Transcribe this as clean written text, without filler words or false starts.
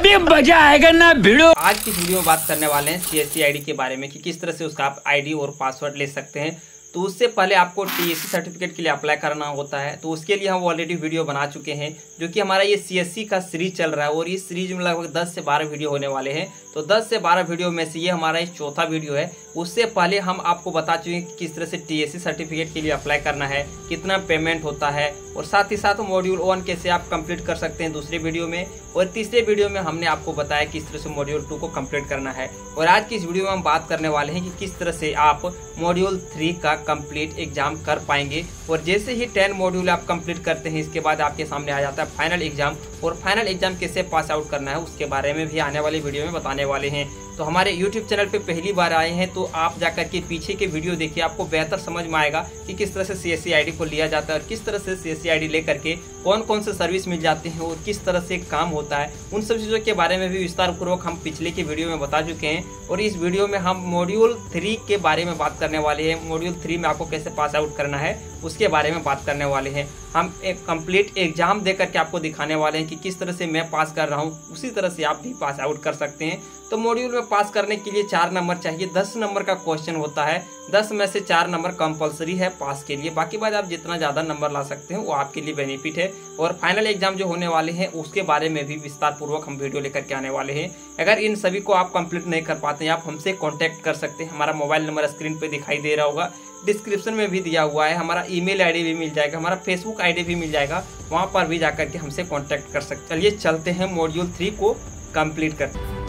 अभी मजा आएगा ना भिड़ो। आज की वीडियो में बात करने वाले हैं सीएससी आईडी के बारे में कि किस तरह से उसका आप आईडी और पासवर्ड ले सकते हैं। तो उससे पहले आपको टीएससी सर्टिफिकेट के लिए अप्लाई करना होता है। तो उसके लिए हम ऑलरेडी वीडियो बना चुके हैं, जो कि हमारा ये सीएससी का सीरीज चल रहा है और इस सीरीज में लगभग 10 से 12 वीडियो होने वाले हैं। तो 10 से 12 वीडियो में से ये हमारा एक चौथा वीडियो है। उससे पहले हम आपको बता चुके हैं कि किस तरह से टीएससी सर्टिफिकेट के लिए अप्लाई करना है, कितना पेमेंट होता है और साथ ही साथ मॉड्यूल 1 कैसे आप कंप्लीट कर सकते हैं दूसरे वीडियो में। और तीसरे वीडियो में हमने आपको बताया किस तरह से मॉड्यूल 2 को कंप्लीट करना है। और आज की इस वीडियो में हम बात करने वाले हैं कि किस तरह से आप मॉड्यूल 3 का कंप्लीट एग्जाम कर पाएंगे। और जैसे ही 10 मॉड्यूल आप कंप्लीट करते हैं, इसके बाद आपके सामने आ जाता है फाइनल एग्जाम। और फाइनल एग्जाम कैसे पास आउट करना है उसके बारे में भी आने वाली वीडियो में बताने वाले हैं। तो हमारे YouTube चैनल पे पहली बार आए हैं तो आप जाकर के पीछे के वीडियो देखिए, आपको बेहतर समझ में आएगा कि किस तरह से सीएससी आईडी को लिया जाता है और किस तरह से सीएससी आईडी लेकर के कौन कौन से सर्विस मिल जाते हैं और किस तरह से काम होता है। उन सब चीज़ों के बारे में भी विस्तार पूर्वक हम पिछले के वीडियो में बता चुके हैं। और इस वीडियो में हम मॉड्यूल 3 के बारे में बात करने वाले हैं। मॉड्यूल 3 में आपको कैसे पास आउट करना है उसके बारे में बात करने वाले हैं। हम एक कंप्लीट एग्जाम देकर के आपको दिखाने वाले हैं कि किस तरह से मैं पास कर रहा हूँ, उसी तरह से आप भी पास आउट कर सकते हैं। तो मॉड्यूल में पास करने के लिए 4 नंबर चाहिए। 10 नंबर का क्वेश्चन होता है, 10 में से 4 नंबर कंपलसरी है पास के लिए। बाकी बात आप जितना ज़्यादा नंबर ला सकते हैं वो आपके लिए बेनिफिट है। और फाइनल एग्जाम जो होने वाले हैं उसके बारे में भी विस्तार पूर्वक हम वीडियो लेकर के आने वाले हैं। अगर इन सभी को आप कंप्लीट नहीं कर पाते हैं, आप हमसे कॉन्टैक्ट कर सकते हैं। हमारा मोबाइल नंबर स्क्रीन पर दिखाई दे रहा होगा, डिस्क्रिप्शन में भी दिया हुआ है। हमारा ईमेल आईडी भी मिल जाएगा, हमारा फेसबुक आईडी भी मिल जाएगा, वहाँ पर भी जाकर के हमसे कॉन्टैक्ट कर सकते हैं। चलिए चलते हैं मॉड्यूल 3 को कंप्लीट करते हैं।